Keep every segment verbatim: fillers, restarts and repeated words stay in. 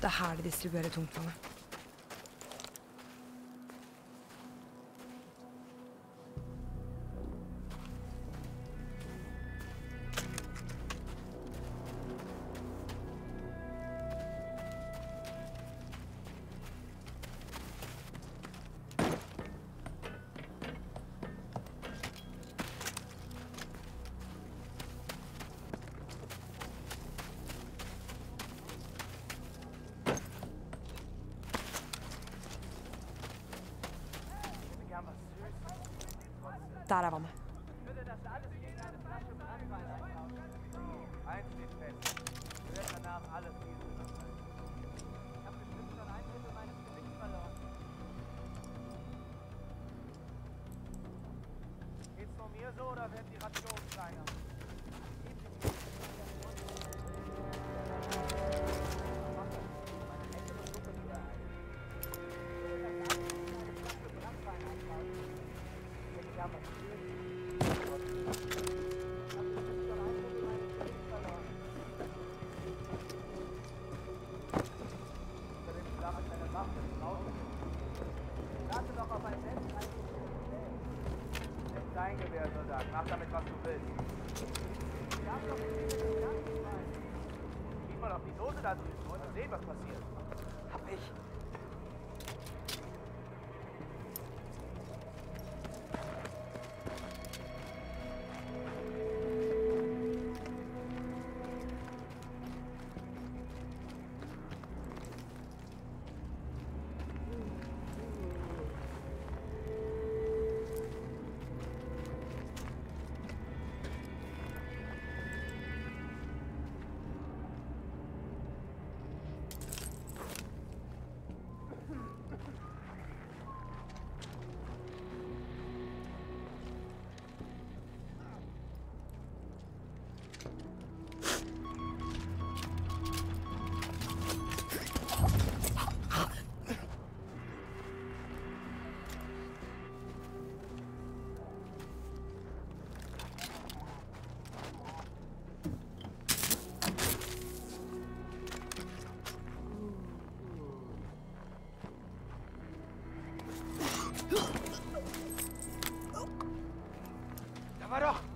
Det er her de distribuerer tungtvannet. Der er vannet. Geht's nur mir so oder werden die Rationen kleiner? Dein Gewehr, Soldat. Mach damit, was du willst. Wir haben doch nicht viele Gedanken frei. Gib mal auf die Dose da drüben und sehen, was passiert. Hab ich. Da war doch!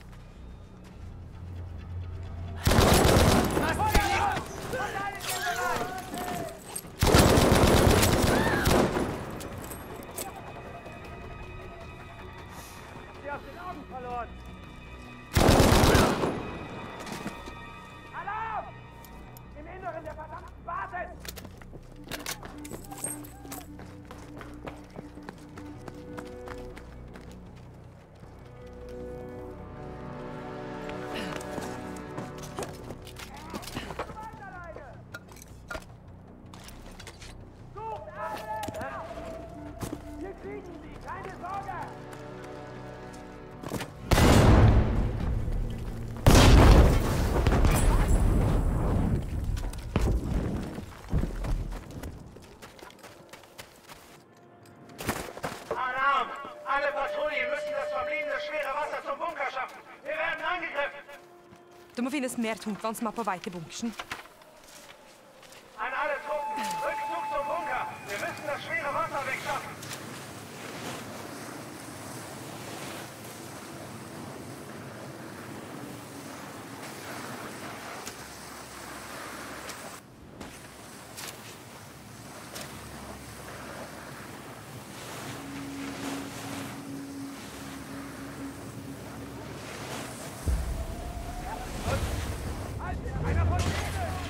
Sie aus den Augen verloren! Alarm! Im Inneren der verdammten Basis! Wir kriegen sie, keine Sorge! Alarm! Alle Patrouillen müssen das verbliebene schwere Wasser zum Bunker schaffen. Wir werden angegriffen! Det må finnes mer tungtvann som er på vei til bunkersen. An alle Truppen, Rückzug zum Bunker! Wir müssen das schwere Wasser wegschaffen! Einer von denen!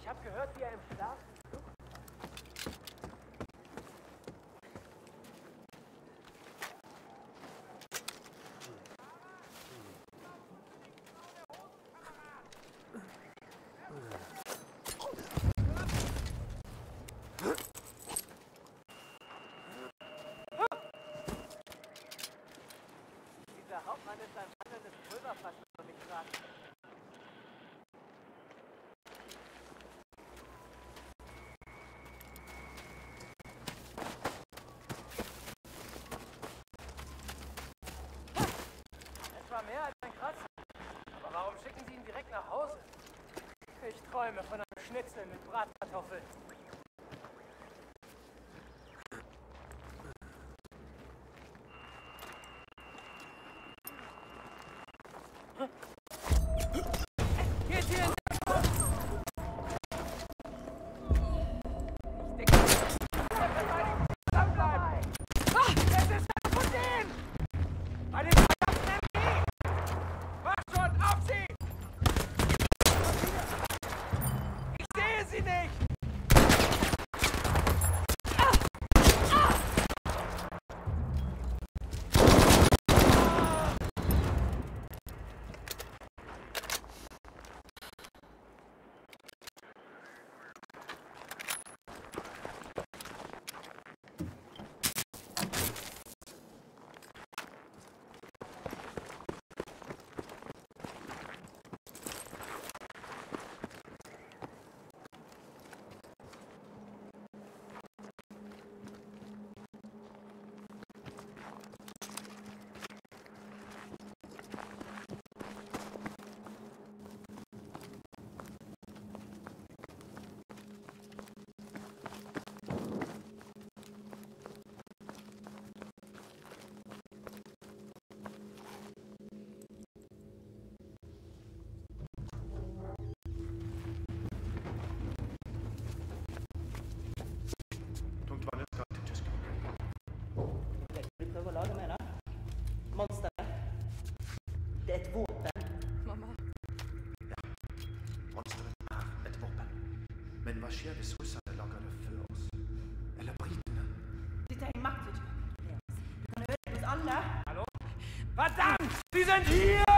Ich habe gehört, wie er im Schlaf... Dieser Hauptmann ist ein wandelndes Pulverfass, wenn man mich fragt. Es war mehr als ein Kratzer. Aber warum schicken Sie ihn direkt nach Hause? Ich träume von einem Schnitzel mit Bratkartoffeln. Geht hier in Ich denke, zusammen bleiben! Ah, es ist einer von denen! Bei den verdammten M P! Mach schon, auf sie! Ich sehe sie nicht! Monster. Det är ett vapen. Mamma. Monsteret er et våpen. Men hva skjer hvis russerne lager det før oss? Eller britene? Dette er maktutøvelse. Du kan ødelegge oss alle. Hallo? Verdammt! Sie sind hier!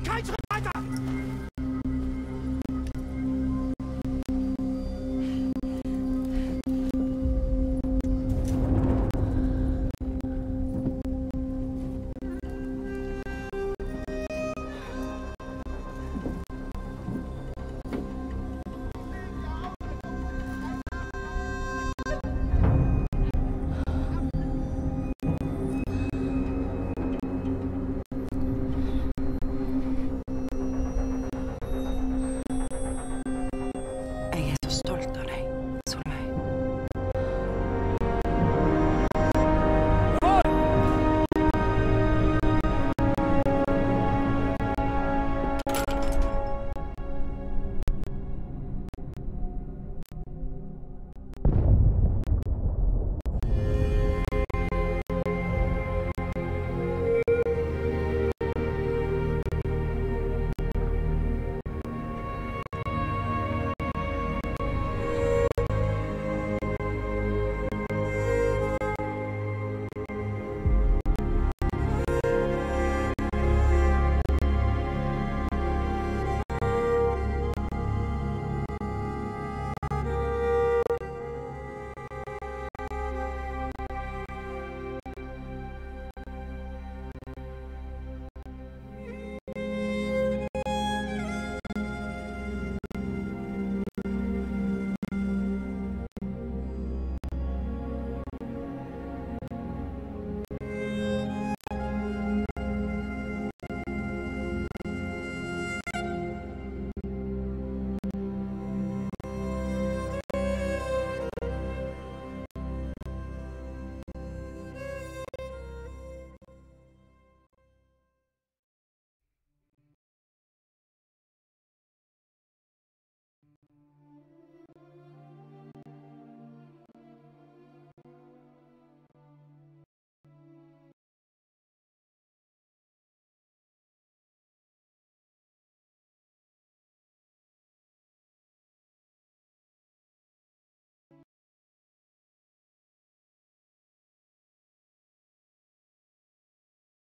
Kein Schritt weiter!